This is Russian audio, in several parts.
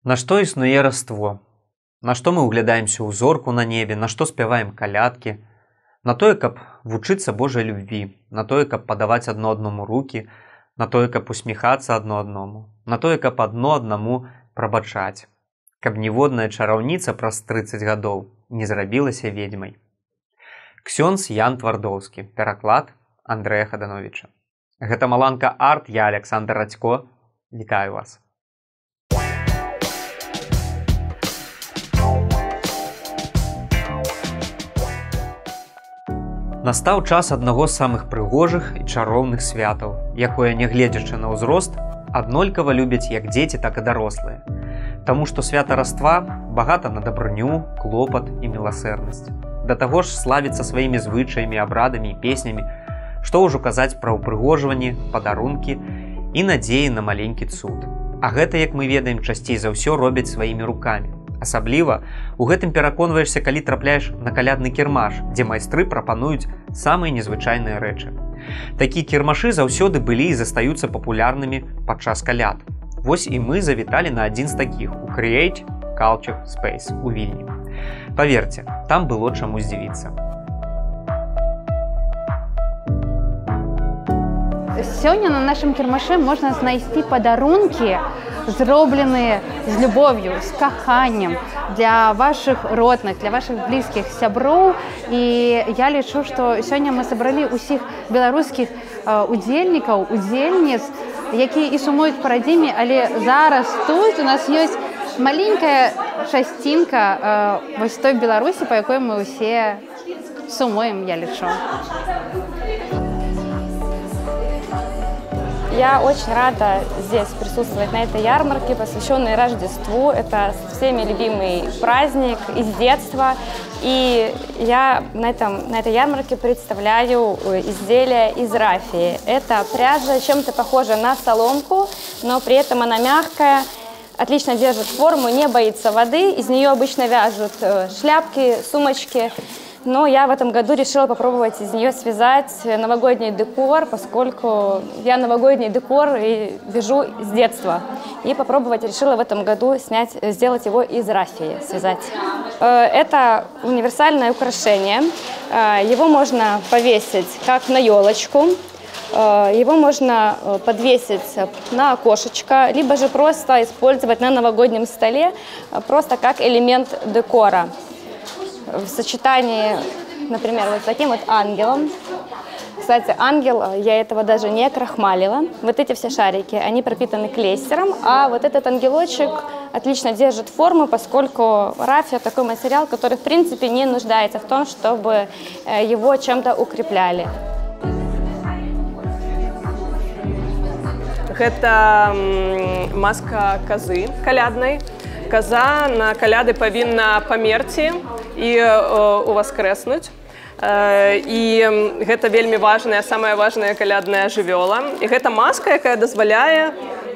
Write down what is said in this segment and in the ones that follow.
На што існуе раство? На што мы ўглядаемся ў зорку на небе, на што спяваем калядкі? На тое, каб вучыцца Божай любві, на тое, каб падаваць адно аднаму рукі, на тое, каб усміхацца адно аднаму, на тое, каб адно аднаму прабачаць, каб ніводная чараўніца праз 30 гадоў не зрабілася ведьмай. Ксёндз Ян Твардоўскі, пераклад Андрэя Хадановіча. Гэта Маланка Арт, я Александр Радзько. Вітаю вас. Настаў час аднаго з самых прыгожых і чароўных святаў, якое, нягледзячы на ўзрост, аднолькава любяць як дзеці, так і дарослыя. Таму што свята раства багата на дабрыню, клопат і міласэрнасць. Да таго ж славіцца сваімі звычаямі, абрадамі і песнямі, што ўжо казаць пра ўпрыгожванні, падарункі і надзеі на маленькі цуд. А гэта, як мы ведаем, часцей за ўсё робяць сваімі рукамі. Асабліва у гэтым пераконваешся, калі трапляеш на калядны кірмаш, дзе майстры прапануюць самыя незвычайныя рэчы. Такія кірмашы заўсёды былі і застаюцца папулярнымі падчас каляд. Вось і мы завіталі на адзін з такіх у Create Culture Space у Вільні. Паверце, там было чаму здзівіцца. Сёння на нашым кірмашы можна знайсці падарункі, зробленыя з любов'ю, з каханнем для вашых родных, для вашых блізкіх сяброў. І я лічу, што сёння мы сабралі ўсіх беларускіх удзельнікаў, удзельніц, якія і сумуюць па радзіме, але зараз тут у нас ёсць маленькая частинка вось той Беларусі, па якой мы ўсе сумуем, я лічу. Я очень рада здесь присутствовать на этой ярмарке, посвященной Рождеству. Это всеми любимый праздник из детства. И я на этой ярмарке представляю изделия из рафии. Это пряжа, чем-то похожа на соломку, но при этом она мягкая, отлично держит форму, не боится воды. Из нее обычно вяжут шляпки, сумочки. Но я в этом году решила попробовать из нее связать новогодний декор, поскольку я новогодний декор и вяжу с детства. И попробовать решила в этом году сделать его из рафии, связать. Это универсальное украшение. Его можно повесить как на елочку, его можно подвесить на окошечко, либо же просто использовать на новогоднем столе, просто как элемент декора. В сочетании, например, вот с таким вот ангелом. Кстати, ангел, я этого даже не крахмалила. Вот эти все шарики, они пропитаны клейстером, а вот этот ангелочек отлично держит форму, поскольку рафия такой материал, который в принципе не нуждается в том, чтобы его чем-то укрепляли. Это маска козы калядной. Коза на каляды павінна памерці і уваскрэснуць. І гэта вельмі важная, самая важная калядная жывёла. І гэта маска, якая дазваляе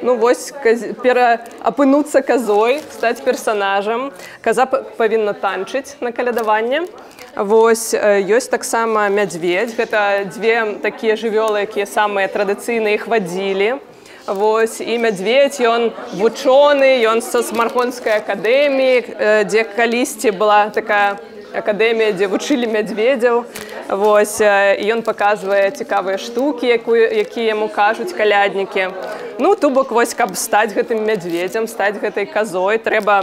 апынуцца козой, стаць персонажам. Коза павінна танчыць на калядаванне. Ёсць таксама мядзведзь. Гэта дзве такія жывёлы, якія самыя традыцыйныя, іх вадзілі. І мядзведь, ён вучоны, ён са Смаргонскай акадэміі, дзе калісьці была такая акадэмія, дзе вучылі мядзведзяў. І ён паказвае цікавыя штукі, якія яму кажуць каляднікі. Ну, то бок, каб стаць гэтым мядзведзем, стаць гэтай козой, трэба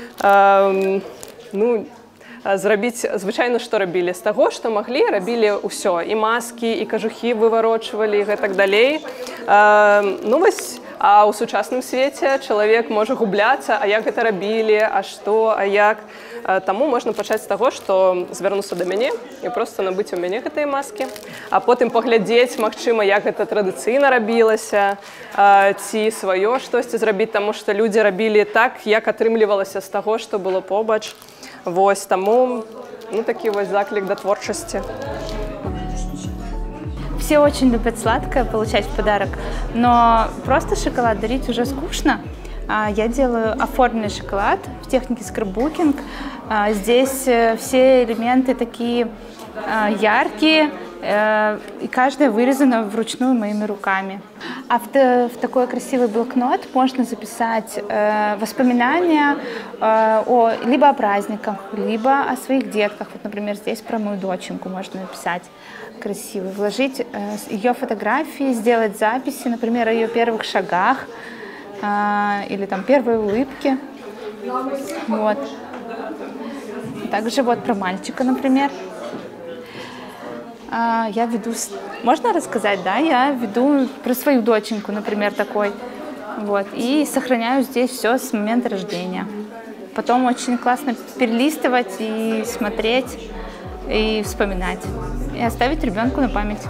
зрабіць, звычайна, што рабілі? З таго, што маглі, рабілі ўсё. І маскі, і кажухі выварочвалі, і гэтак далей. А ў сучасным свеце чалавек можа губляцца, а як гэта рабілі, а што, а як. Таму можна пачаць з таго, што звярнуцца да мяне і проста набыць у мяне гэтыя маскі, а потым паглядзець, магчыма, як гэта традыцыйна рабілася, ці сваё штосьці зрабіць, таму што людзі рабілі так, як атрымлівалася з таго, што было побач. Таму такі заклік да творчасці. Все очень любят сладкое получать в подарок, но просто шоколад дарить уже скучно. Я делаю оформленный шоколад в технике скрапбукинг. Здесь все элементы такие яркие, и каждая вырезана вручную моими руками. А в такой красивый блокнот можно записать воспоминания либо о праздниках, либо о своих детках. Вот, например, здесь про мою доченьку можно написать красиво, вложить ее фотографии, сделать записи, например, о ее первых шагах или там первой улыбке. Вот. Также вот про мальчика, например. Я веду, можно рассказать, да, я веду про свою доченьку, например, такой, вот, и сохраняю здесь все с момента рождения. Потом очень классно перелистывать и смотреть, и вспоминать, и оставить ребенку на память.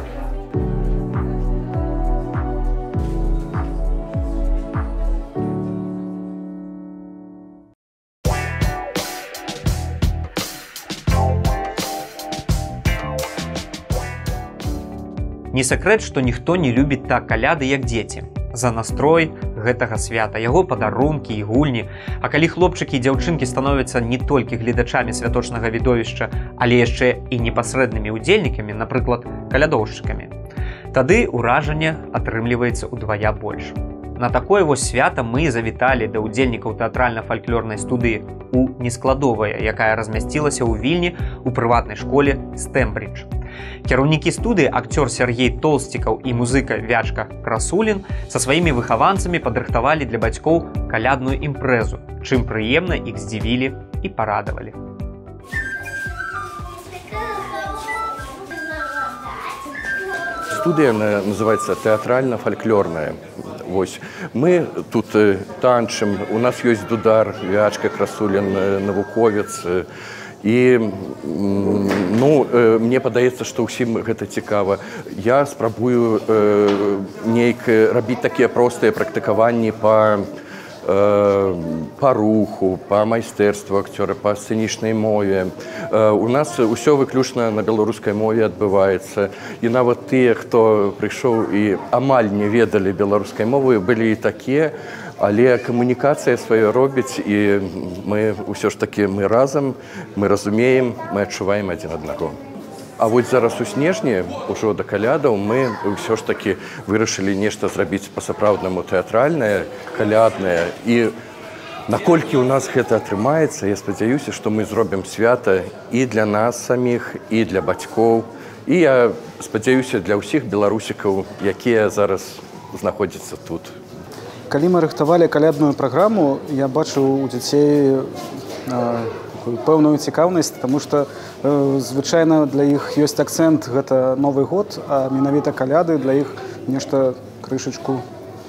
Не сакрэт, што ніхто не любіць так каляды, як дзеці. За настрой гэтага свята, яго падарункі і гульні. А калі хлопчыкі і дзяўчынкі становяцца не толькі гледачамі святочнага відовішча, але яшчэ і непасрэднымі ўдзельнікамі, напрыклад, калядоўшчыкамі, тады ўражанне атрымліваецца ўдвая больш. На такое вось свята мы завіталі да ўдзельнікаў тэатральна-фальклорнай студыі у Нескладовая, якая размясцілася ў Вільні ў прыватнай школе Стэмбридж. Кіраўнікі студыі, акцёр Сергей Толсцікаў і музыка Вячка Красулін са сваімі выхаванцамі падрыхтавалі для бацькоў калядную імпрэзу, чым прыемна іх здзівілі і парадавалі. Студия называется «Театрально-фольклорная». Вось. Мы тут танчым, у нас есть дудар, Вячка Красулін, навуковец. І мне падаецца, што ўсім гэта цікава. Я спрабую нейк рабіць такія простыя практыкаванні па руху, па майстэрству акцёра, па сцэнічнай мове. У нас усё выключна на беларускай мове адбываецца. І нават тыя, хто прыйшоў і амаль не ведалі беларускай мовы, былі і такія, але камунікацыя сваё робіць, і мы ўсё ж такі мы разам, мы разумеем, мы адчуваем адзін аднаго. А вось зараз у снежні, ужо да калядаў, мы ўсё ж такі вырашылі нешта зрабіць па-сапраўднаму тэатральнае, каляднае. І наколькі ў нас гэта атрымаецца, я спадзяюся, што мы зробім свята і для нас саміх, і для бацькоў. І я спадзяюся для ўсіх беларусікаў, якія зараз знаходзяцца тут. Калі мы рыхтавалі калядную праграму, я бачыў у дзяцей пэўную цікаўнасць, таму што звычайна для іх ёсць акцэнт гэта Новы год, а менавіта каляды для іх нешта крышачку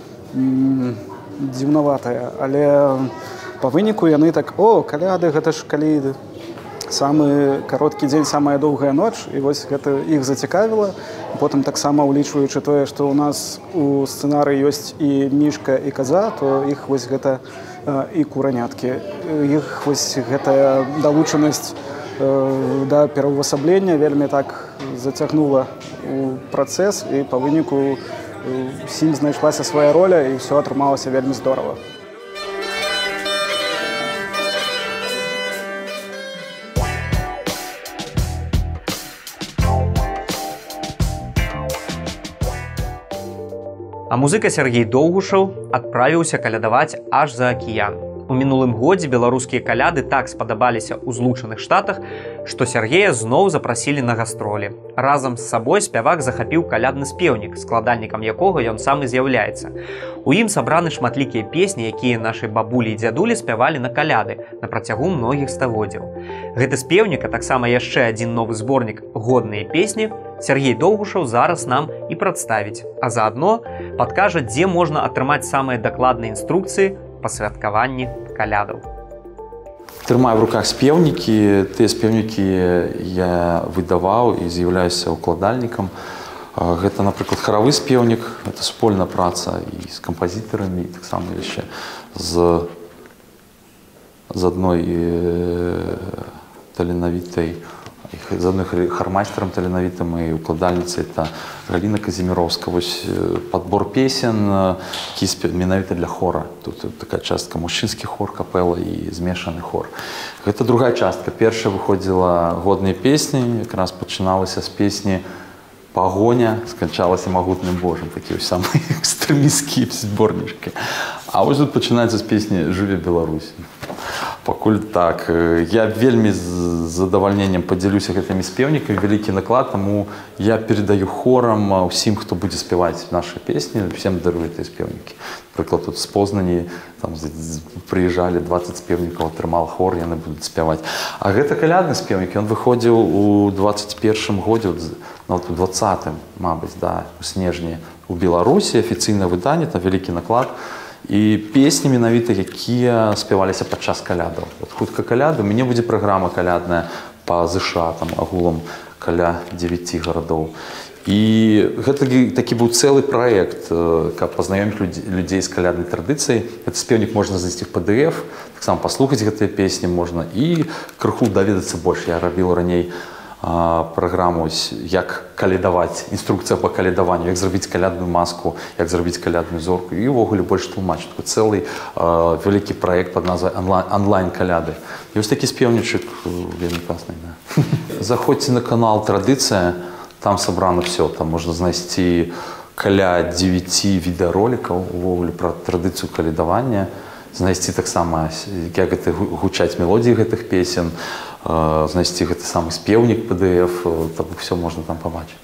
дзіўнаватае. Але па выніку яны так: о, каляды, гэта ж калі самы кароткі дзень, самая доўгая ноч, і вось гэта іх зацікавіла. Потым таксама улічваючы тое, што ў нас у сцэнарыі ёсць і мішка, і каза, то іх вось гэта і кураняткі. Іх вось гэтая далучанасць да пераўвасаблення вельмі так зацягнула ў працэс, і па выніку усім знайшлася свая роля, і ўсё атрымалася вельмі здорава. А музыка Сергей Доўгушаў адправіўся калядаваць аж за акіян. У мінулым годзе беларускія каляды так спадабаліся ў Злучаных Штатах, што Сергея зноў запрасілі на гастролі. Разам з сабой спявак захапіў калядны спеўнік, складальнікам якога ён сам і з'яўляецца. У ім сабраны шматлікія песні, якія нашы бабулі і дзядулі спявалі на каляды на працягу многіх стагоддзяў. Гэты спеўнік, а таксама яшчэ адзін новы зборнік «Годныя песні» Сергей Доўгушаў зараз нам і прадставіць, а заадно падкажа, дзе можна атрымаць самыя дакладныя інструкцыі па святкаванні калядаў. Трымаю в руках спеўнікі. Тыя спеўнікі я выдаваў і з'яўляюся укладальнікам. Гэта, напрыклад, харавы спеўнік. Гэта супольная праца і з кампазітарамі, і таксама яшчэ з адной таленавітай, з адной хармайстарам таленавітам і укладальніцай, это Галіна Казіміроўска. Вось падбор песен, які менавіта для хора. Тут такая частка мужчынскі хор, капэла і змешаны хор. Гэта другая частка. Першая выходзіла «Годныя песні», якраз пачыналася з песні пагоня сканчалася магутным божам, такія самыя экстрэмісцкія зборнічкі. А вось тут пачынаецца з песні «Жыве Беларусь». Пакуль так, я вельмі з задавальненнем падзялюся гэтымі спевнікамі, вялікі наклад, таму я перадаю хорам усім, хто будзе спяваць нашы песні, всем дарую гэтыя спевнікі. Напрыклад, тут з Познані прыязджалі 20 спевнікаў, атрымал хор, яны будуць спяваць. А гэта калядны спевнік, ён выходзіў у 21-м годзе, нават у 20-м, мабыць, да, у снежні у Беларусі, афіцыйнае выданне, там вялікі наклад. І песні менавіта, якія спяваліся падчас калядаў. От хутка каляды, у мяне будзе праграма калядная па ЗША, там агулам каля 9 гарадоў. І гэта такі быў цэлы праект, каб пазнаёміць людзей з каляднай традыцыяй. Гэты спевнік можна знайсці в PDF, таксама паслухаць гэтыя песні можна і крыху даведацца больш. Я рабіў раней праграму, як калядаваць, інструкцыя па калядаванню, як зрабіць калядную маску, як зрабіць калядную зорку і ўвогуле больш тлумач. Такой цэлы вялікі праект пад назвай онлайн-каляды. Ёсць такі спевнічык, вельмі класны. Заходзьце на канал «Традыцыя», там сабрана все, там можна знайсці каля 9 відэаролікаў увогуле пра традыцыю калядавання, знайсці таксама, як гэта гучаць мелодіі гэтых песен, знайсці гэты самы спеўнік PDF, там все можна там пабачыць.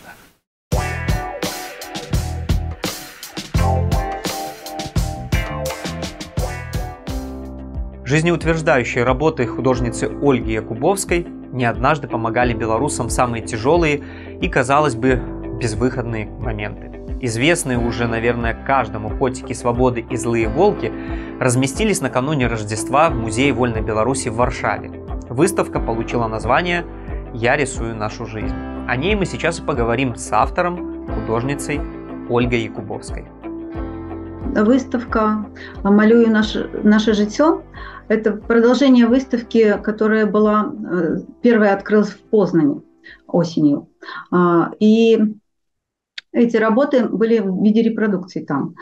Жизнеутверждающие работы художницы Ольги Якубовской не однажды помогали белорусам в самые тяжелые и, казалось бы, безвыходные моменты. Известные уже, наверное, каждому «Котики свободы» и «Злые волки» разместились накануне Рождества в Музее Вольной Беларуси в Варшаве. Выставка получила название «Я рисую нашу жизнь». О ней мы сейчас и поговорим с автором, художницей Ольгой Якубовской. Выставка «Малюю наше життя» – это продолжение выставки, которая была первая открылась в Познани осенью. И эти работы были в виде репродукций там.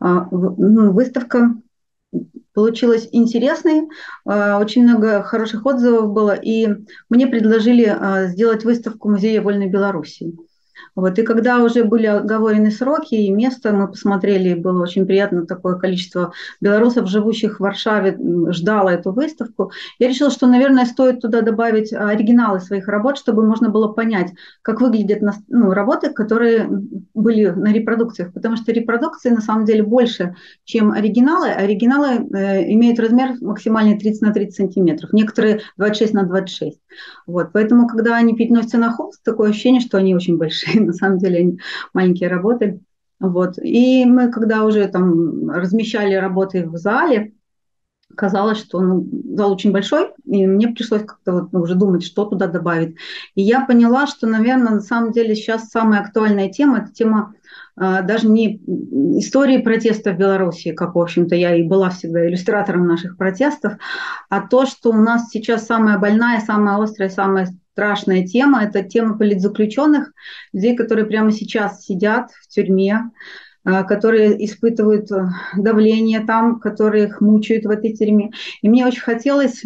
Выставка получилась интересной, очень много хороших отзывов было, и мне предложили сделать выставку Музея Вольной Беларуси. Вот. И когда уже были оговорены сроки и место, мы посмотрели, было очень приятно, такое количество белорусов, живущих в Варшаве, ждало эту выставку. Я решила, что, наверное, стоит туда добавить оригиналы своих работ, чтобы можно было понять, как выглядят работы, которые были на репродукциях. Потому что репродукции на самом деле больше, чем оригиналы. Оригиналы имеют размер максимальный 30 на 30 сантиметров, некоторые 26 на 26. Вот. Поэтому, когда они переносятся на холст, такое ощущение, что они очень большие. На самом деле они маленькие работы. Вот. И мы, когда уже там размещали работы в зале, казалось, что зал очень большой, и мне пришлось как-то уже думать, что туда добавить. И я поняла, что, наверное, на самом деле сейчас самая актуальная тема – это тема даже не истории протеста в Беларуси, как, в общем-то, я и была всегда иллюстратором наших протестов, а то, что у нас сейчас самая больная, самая острая, самая страшная тема – это тема политзаключенных, людей, которые прямо сейчас сидят в тюрьме, которые испытывают давление там, которые их мучают в этой тюрьме. И мне очень хотелось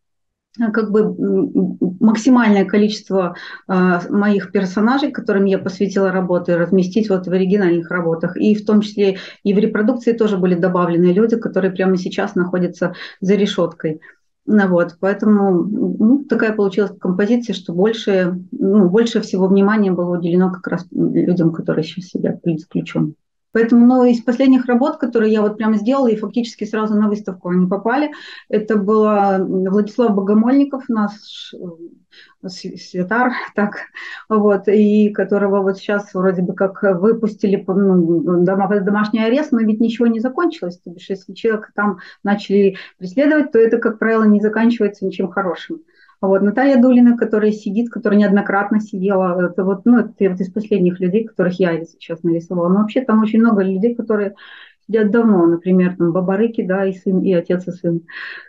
максимальное количество моих персонажей, которым я посвятила работы, разместить вот в оригинальных работах. И в том числе и в репродукции тоже были добавлены люди, которые прямо сейчас находятся за решеткой. Вот, поэтому такая получилась композиция, что больше всего внимания было уделено как раз людям, которые сейчас сидят политзаключенными. Поэтому, из последних работ, которые я вот прямо сделала, и фактически сразу на выставку они попали, это был Владислав Богомольников, наш святар, так, вот, и которого вот сейчас вроде бы как выпустили домашний арест, но ведь ничего не закончилось. То бишь, если человека там начали преследовать, то это, как правило, не заканчивается ничем хорошим. Вот, Наталья Дулина, которая сидит, которая неоднократно сидела, это вот из последних людей, которых я сейчас нарисовала. Но вообще там очень много людей, которые сидят давно, например, там Бабарыки, да, и сын, и отец, и сын.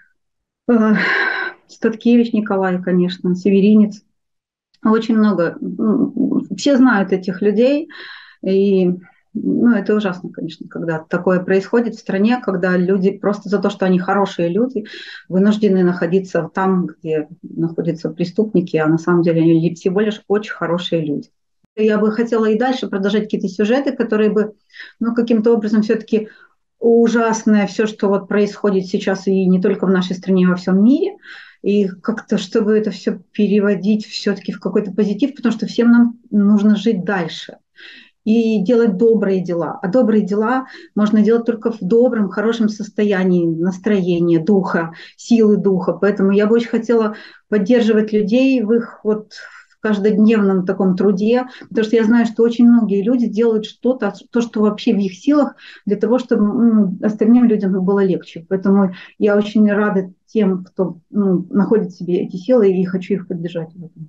Статкевич Николай, конечно, Северинец. Очень много. Все знают этих людей, и это ужасно, конечно, когда такое происходит в стране, когда люди просто за то, что они хорошие люди, вынуждены находиться там, где находятся преступники, а на самом деле они всего лишь очень хорошие люди. Я бы хотела и дальше продолжать какие-то сюжеты, которые бы, ну, каким-то образом все-таки ужасное все, что вот происходит сейчас и не только в нашей стране, а во всем мире, и как-то, чтобы это все переводить все-таки в какой-то позитив, потому что всем нам нужно жить дальше и делать добрые дела. А добрые дела можно делать только в добром, хорошем состоянии настроения, духа, силы духа. Поэтому я бы очень хотела поддерживать людей в их вот в каждодневном таком труде, потому что я знаю, что очень многие люди делают что-то, то, что вообще в их силах, для того, чтобы остальным людям было легче. Поэтому я очень рада тем, кто находит в себе эти силы, и хочу их поддержать в этом.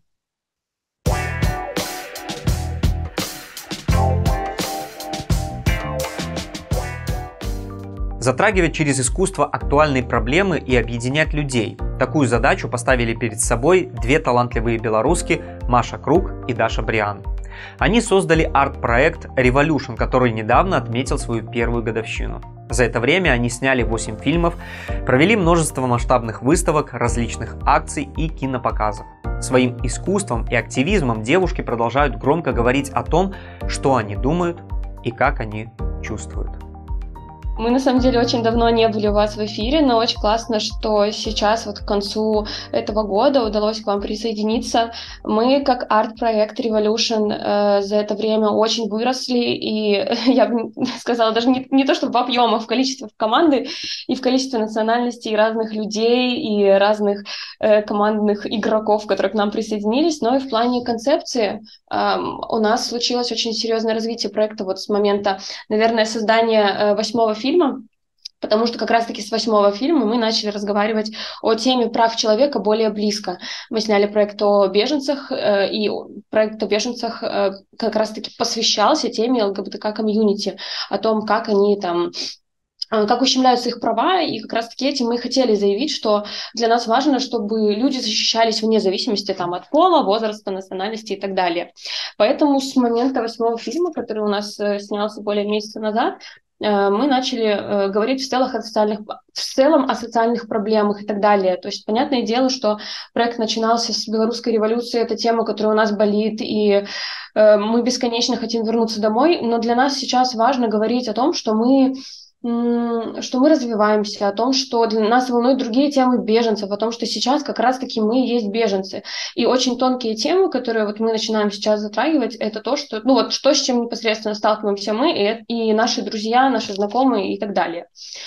Затрагивать через искусство актуальные проблемы и объединять людей. Такую задачу поставили перед собой две талантливые белоруски Маша Крук и Даша Бриан. Они создали арт-проект Revolution, который недавно отметил свою первую годовщину. За это время они сняли 8 фильмов, провели множество масштабных выставок, различных акций и кинопоказов. Своим искусством и активизмом девушки продолжают громко говорить о том, что они думают и как они чувствуют. Мы, на самом деле, очень давно не были у вас в эфире, но очень классно, что сейчас, вот к концу этого года, удалось к вам присоединиться. Мы, как арт-проект Revolution, за это время очень выросли, и я бы сказала, даже не то, что в объемах, в количестве команды, и в количестве национальностей разных людей, и разных командных игроков, которые к нам присоединились, но и в плане концепции у нас случилось очень серьезное развитие проекта вот с момента, наверное, создания 8-го фильма, потому что как раз-таки с 8-го фильма мы начали разговаривать о теме прав человека более близко. Мы сняли проект о беженцах, и проект о беженцах как раз-таки посвящался теме ЛГБТК-комьюнити, о том, как они там как ущемляются их права, и как раз-таки этим мы хотели заявить, что для нас важно, чтобы люди защищались вне зависимости там, от пола, возраста, национальности и так далее. Поэтому с момента 8-го фильма, который у нас снялся более месяца назад, мы начали говорить в целом о социальных проблемах и так далее. То есть, понятное дело, что проект начинался с белорусской революции, это тема, которая у нас болит, и мы бесконечно хотим вернуться домой, но для нас сейчас важно говорить о том, что мы развиваемся, о том, что для нас волнуют другие темы беженцев, о том, что сейчас как раз-таки мы есть беженцы. И очень тонкие темы, которые вот мы начинаем сейчас затрагивать, это то, что, ну вот, то, с чем непосредственно сталкиваемся мы и наши друзья, наши знакомые и так далее.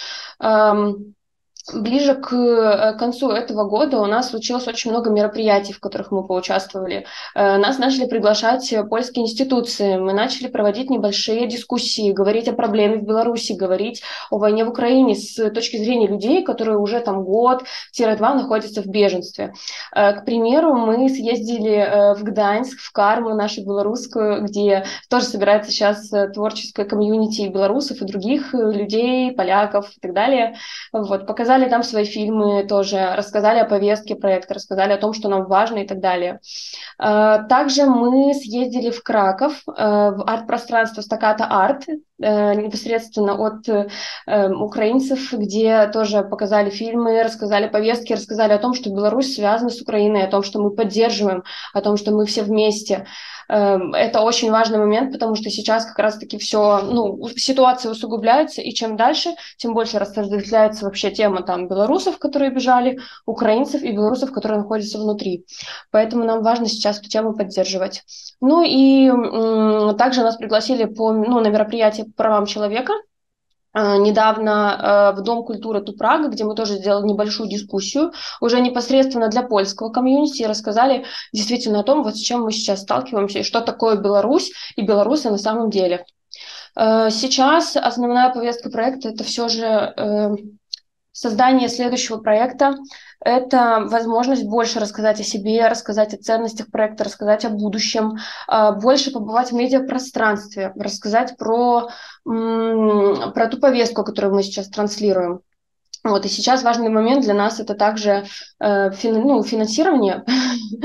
Ближе к концу этого года у нас случилось очень много мероприятий, в которых мы поучаствовали. Нас начали приглашать польские институции, мы начали проводить небольшие дискуссии, говорить о проблеме в Беларуси, говорить о войне в Украине с точки зрения людей, которые уже там год-два находятся в беженстве. К примеру, мы съездили в Гданьск, в Карму, нашу белорусскую, где тоже собирается сейчас творческое комьюнити и белорусов, и других людей, поляков и так далее. Вот, показали там свои фильмы тоже, рассказали о повестке проекта, рассказали о том, что нам важно и так далее. Также мы съездили в Краков, в арт-пространство Стаката Арт, непосредственно от украинцев, где тоже показали фильмы, рассказали повестки, рассказали о том, что Беларусь связана с Украиной, о том, что мы поддерживаем, о том, что мы все вместе. Это очень важный момент, потому что сейчас как раз-таки все, ситуация усугубляется, и чем дальше, тем больше разветвляется вообще тема там белорусов, которые бежали, украинцев и белорусов, которые находятся внутри. Поэтому нам важно сейчас эту тему поддерживать. Ну и также нас пригласили на мероприятие по правам человека. Недавно в Дом культуры Тупрага, где мы тоже сделали небольшую дискуссию, уже непосредственно для польского комьюнити, и рассказали действительно о том, вот с чем мы сейчас сталкиваемся, и что такое Беларусь и белорусы на самом деле. Сейчас основная повестка проекта – это все же создание следующего проекта. Это возможность больше рассказать о себе, рассказать о ценностях проекта, рассказать о будущем, больше побывать в медиапространстве, рассказать про ту повестку, которую мы сейчас транслируем. Вот, и сейчас важный момент для нас – это также финансирование,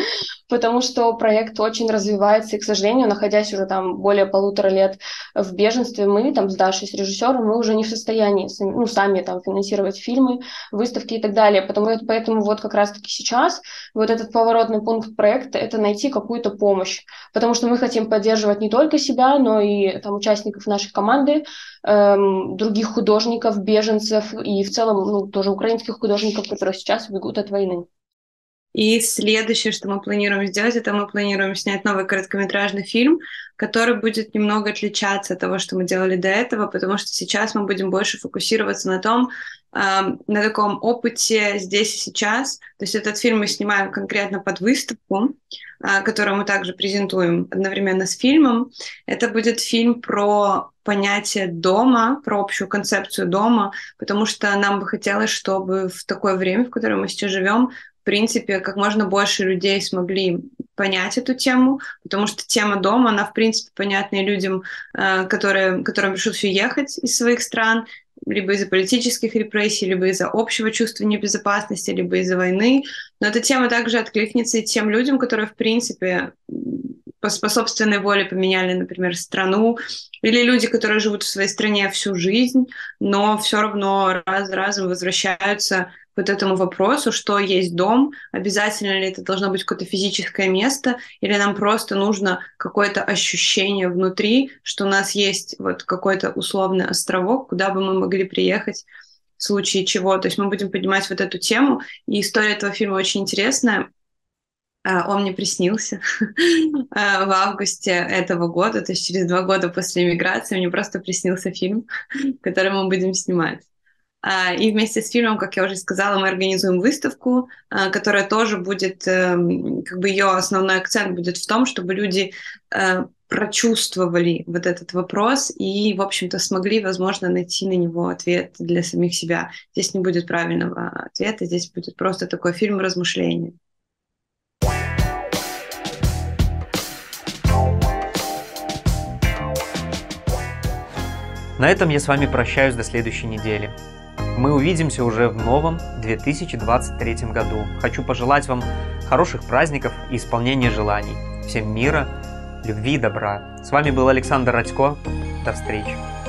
потому что проект очень развивается, и, к сожалению, находясь уже там более 1,5 лет в беженстве, мы там с Дашей, с режиссером, мы уже не в состоянии сами там финансировать фильмы, выставки и так далее. Поэтому вот как раз-таки сейчас вот этот поворотный пункт проекта — это найти какую-то помощь, потому что мы хотим поддерживать не только себя, но и там участников нашей команды, других художников, беженцев и в целом тоже украинских художников, которые сейчас бегут от войны. И следующее, что мы планируем сделать, это мы планируем снять новый короткометражный фильм, который будет немного отличаться от того, что мы делали до этого, потому что сейчас мы будем больше фокусироваться на том, на таком опыте здесь и сейчас. То есть этот фильм мы снимаем конкретно под выставку, которую мы также презентуем одновременно с фильмом. Это будет фильм про понятие дома, про общую концепцию дома, потому что нам бы хотелось, чтобы в такое время, в котором мы сейчас живем, в принципе, как можно больше людей смогли понять эту тему, потому что тема дома, она, в принципе, понятна и людям, которым пришлось уехать из своих стран, либо из-за политических репрессий, либо из-за общего чувства небезопасности, либо из-за войны. Но эта тема также откликнется и тем людям, которые, в принципе, по собственной воле поменяли, например, страну, или люди, которые живут в своей стране всю жизнь, но все равно раз за разом возвращаются к вот этому вопросу, что есть дом, обязательно ли это должно быть какое-то физическое место, или нам просто нужно какое-то ощущение внутри, что у нас есть вот какой-то условный островок, куда бы мы могли приехать в случае чего. То есть мы будем поднимать вот эту тему, и история этого фильма очень интересная. Он мне приснился в августе этого года, то есть через 2 года после эмиграции мне просто приснился фильм, который мы будем снимать. И вместе с фильмом, как я уже сказала, мы организуем выставку, которая тоже будет, как бы ее основной акцент будет в том, чтобы люди прочувствовали вот этот вопрос и, в общем-то, смогли, возможно, найти на него ответ для самих себя. Здесь не будет правильного ответа, здесь будет просто такой фильм размышления. На этом я с вами прощаюсь до следующей недели. Мы увидимся уже в новом 2023 году. Хочу пожелать вам хороших праздников и исполнения желаний. Всем мира, любви и добра. С вами был Александр Радько. До встречи.